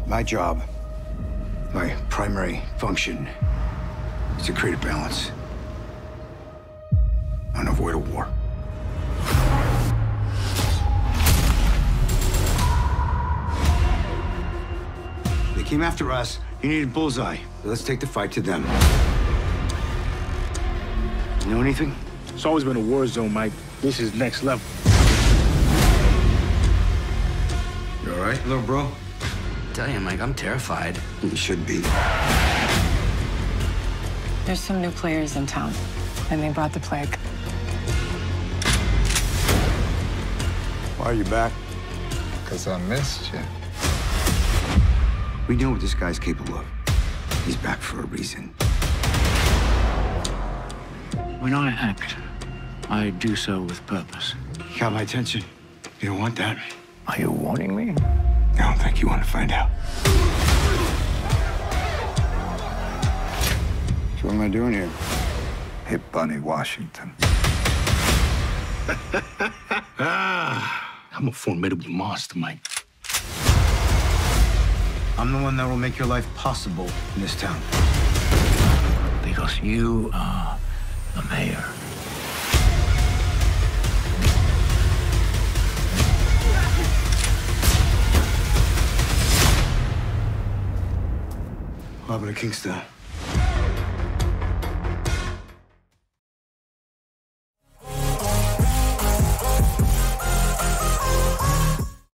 My job, my primary function, is to create a balance and avoid a war. They came after us. You needed bullseye. Let's take the fight to them. You know anything? It's always been a war zone, Mike. This is next level. You all right, little bro? Tell you, Mike, I'm terrified. You should be. There's some new players in town, and they brought the plague. Why are you back? Because I missed you. We know what this guy's capable of. He's back for a reason. When I act, I do so with purpose. You got my attention. You don't want that. Are you warning me? I don't think you want to find out. So what am I doing here? Hey, Bunny Washington. I'm a formidable monster, Mike. I'm the one that will make your life possible in this town. Because you are the mayor. What happened to Kingston?